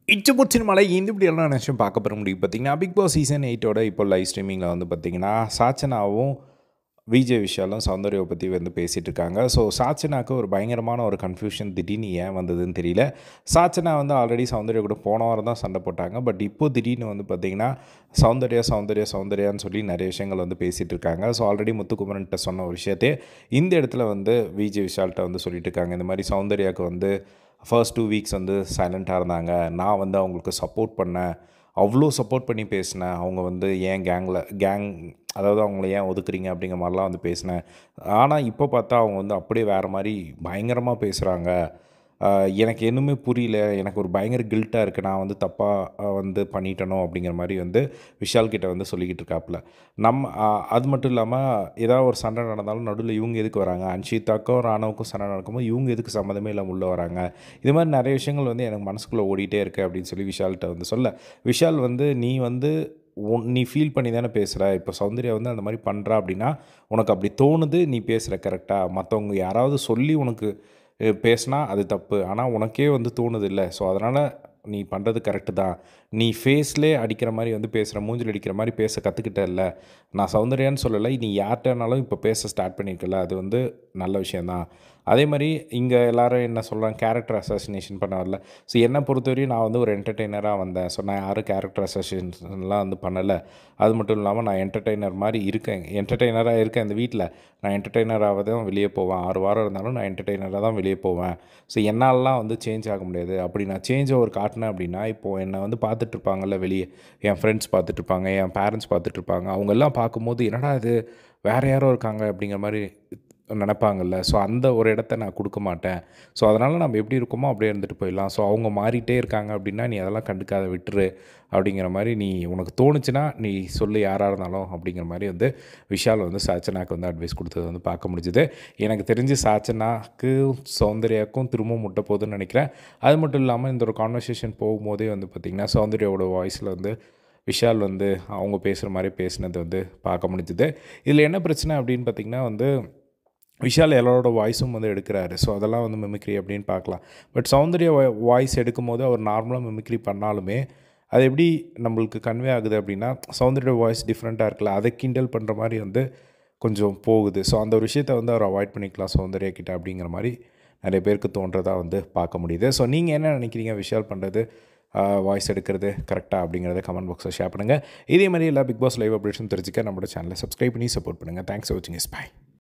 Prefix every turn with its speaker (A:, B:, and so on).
A: இச்சபுச்சின் மலை இந்த இப்படியெல்லாம் நினச்சும் பார்க்க பெற முடியும் பார்த்தீங்கன்னா பிக் பாஸ் சீசன் 8ஓட இப்போ லைவ் ஸ்ட்ரீமிங்கில் வந்து பார்த்தீங்கன்னா சாச்சனாவும் விஜய் விஷாலும் சௌந்தர்யாவை பற்றி வந்து பேசிகிட்டு இருக்காங்க. ஸோ சாச்சனாவுக்கு ஒரு பயங்கரமான ஒரு கன்ஃபியூஷன் திடீர்னு ஏன் வந்ததுன்னு தெரியல. சாச்சனா வந்து ஆல்ரெடி சௌந்தர்யா கூட போன வாரம் தான் சண்டை போட்டாங்க. பட் இப்போ திடீர்னு வந்து பார்த்திங்கன்னா சௌந்தர்யான்னு சொல்லி நிறைய விஷயங்கள் வந்து பேசிகிட்டு இருக்காங்க. ஸோ ஆல்ரெடி முத்துக்குமரன்கிட்ட சொன்ன ஒரு விஷயத்தையே இந்த இடத்துல வந்து விஜய் விஷால்கிட்ட வந்து சொல்லிட்டு இருக்காங்க. இந்த மாதிரி சௌந்தர்யாவுக்கு வந்து ஃபர்ஸ்ட் 2 வீக்ஸ் வந்து சைலண்ட்டாக இருந்தாங்க. நான் வந்து அவங்களுக்கு சப்போர்ட் பண்ணேன். அவ்வளோ சப்போர்ட் பண்ணி பேசினேன். அவங்க வந்து ஏன் கேங் அதாவது அவங்கள ஏன் ஒதுக்குறீங்க அப்படிங்கிற மாதிரிலாம் வந்து பேசினேன். ஆனால் இப்போ பார்த்தா அவங்க வந்து அப்படியே வேறு மாதிரி பயங்கரமாக பேசுகிறாங்க. எனக்கு இன்னுமே புரியல. எனக்கு ஒரு பயங்கர கில்ட்டாக இருக்குது. நான் வந்து தப்பாக வந்து பண்ணிட்டனோ அப்படிங்கிற மாதிரி வந்து விஷால் கிட்ட வந்து சொல்லிக்கிட்டு இருக்காப்புல. அது மட்டும் இல்லாமல் ஏதாவது ஒரு சண்டை நடந்தாலும் நடுவில் இவங்க எதுக்கு வராங்க? அன்ஷிதாக்கும் ராணுவுக்கும் சண்டை நடக்கும்போது இவங்க எதுக்கு சம்மந்தமே இல்லாமல் உள்ளே வராங்க? இது மாதிரி நிறைய விஷயங்கள் வந்து எனக்கு மனசுக்குள்ளே ஓடிட்டே இருக்குது அப்படின்னு சொல்லி விஷால்கிட்ட வந்து சொல்ல, விஷால் வந்து நீ ஃபீல் பண்ணி தானே பேசுகிற. இப்போ சௌந்தர்யா வந்து அந்த மாதிரி பண்ணுறா அப்படின்னா உனக்கு அப்படி தோணுது. நீ பேசுகிற கரெக்டாக. மற்றவங்க யாராவது சொல்லி உனக்கு பேசினா அது தப்பு. ஆனால் உனக்கே வந்து தோணுது இல்லை. ஸோ அதனால் நீ பண்ணுறது கரெக்டு தான். நீ ஃபேஸ்லேயே அடிக்கிற மாதிரி வந்து பேசுகிற, மூஞ்சில் அடிக்கிற மாதிரி பேச கற்றுக்கிட்டல்ல. நான் சௌந்தர்யான்னு சொல்லலை, நீ யார்கிட்டனாலும் இப்போ பேச ஸ்டார்ட் பண்ணியிருக்கல, அது வந்து நல்ல விஷயந்தான். அதே மாதிரி இங்கே எல்லோரும் என்ன சொல்கிறாங்க, கேரக்டர் அசாசினேஷன் பண்ண வரல. ஸோ என்னை பொறுத்தவரையும் நான் வந்து ஒரு என்டர்டெய்னராக வந்தேன். ஸோ நான் யாரும் கேரக்டர் அசாசினேஷன்லாம் வந்து பண்ணலை. அது மட்டும் இல்லாமல் நான் என்டர்டெய்னராக இருக்கேன் இந்த வீட்டில். நான் என்டர்டெய்னராக தான் வெளியே போவேன். 6 வாரம் இருந்தாலும் நான் என்டர்டெய்னராக தான் வெளியே போவேன். ஸோ என்னாலலாம் வந்து சேஞ்ச் ஆக முடியாது. அப்படி நான் சேஞ்ச் ஓவர் காட்டினேன் அப்படின்னா, இப்போது என்னை வந்து பார்த்துட்ருப்பாங்கல்ல வெளியே, என் ஃப்ரெண்ட்ஸ் பார்த்துட்ருப்பாங்க, என் பேரண்ட்ஸ் பார்த்துட்ருப்பாங்க. அவங்கெல்லாம் பார்க்கும்போது என்னடா இது வேறு யாரோ இருக்காங்க அப்படிங்கிற மாதிரி நினைப்பாங்கல்ல. ஸோ அந்த ஒரு இடத்த நான் கொடுக்க மாட்டேன். ஸோ அதனால் நம்ம எப்படி இருக்கோமோ அப்படியே இருந்துட்டு போயிடலாம். ஸோ அவங்க மாறிட்டே இருக்காங்க அப்படின்னா நீ அதெல்லாம் கண்டுக்காத, விட்டுரு அப்படிங்கிற மாதிரி நீ உனக்கு தோணுச்சுன்னா நீ சொல்லு, யாராக இருந்தாலும் அப்படிங்கிற மாதிரி வந்து விஷால் வந்து சாச்சனாவுக்கு வந்து அட்வைஸ் கொடுத்தது வந்து பார்க்க முடிஞ்சுது. எனக்கு தெரிஞ்சு சாச்சனாக்கு சௌந்தர்யாவுக்கும் திரும்பவும் முட்ட போகுதுன்னு நினைக்கிறேன். அது மட்டும் இல்லாமல் இந்த ஒரு கான்வர்சேஷன் போகும்போதே வந்து பார்த்திங்கன்னா சௌந்தர்யாவோட வாய்ஸில் வந்து விஷால் வந்து அவங்க பேசுகிற மாதிரி பேசினது வந்து பார்க்க முடிஞ்சுது. இதில் என்ன பிரச்சனை அப்படின்னு பார்த்திங்கன்னா வந்து விஷால் எல்லாரோட வாய்ஸும் வந்து எடுக்கிறாரு. ஸோ அதெல்லாம் வந்து மிமிக்ரி அப்படின்னு பார்க்கலாம். பட் சௌந்தர்யா வாய்ஸ் எடுக்கும்போது அவர் நார்மலாக மிமிக்ரி பண்ணாலுமே அது எப்படி நம்மளுக்கு கன்வே ஆகுது அப்படின்னா, சௌந்தர்யா வாய்ஸ் டிஃப்ரெண்ட்டாக இருக்குல்ல, அதை கிண்டல் பண்ணுற மாதிரி வந்து கொஞ்சம் போகுது. ஸோ அந்த ஒரு விஷயத்தை வந்து அவர் அவாய்ட் பண்ணிக்கலாம் சௌந்தர்யா கிட்ட அப்படிங்கிற மாதிரி நிறைய பேருக்கு தோன்றதா வந்து பார்க்க முடியுது. ஸோ நீங்கள் என்ன நினைக்கிறீங்க? விஷால் பண்ணுறது வாய்ஸ் எடுக்கிறது கரெக்டாக அப்படிங்கிறத கமெண்ட் பாக்ஸில் ஷேர் பண்ணுங்கள். இதே மாதிரி எல்லா பிக் பாஸ் லைவ் அப்டேட்ஸும் தெரிஞ்சுக்க நம்மளோட சேனலை சப்ஸ்கிரைப் பண்ணி சப்போர்ட் பண்ணுங்கள். தேங்க்ஸ் ஃபார் வாட்சிங். பை.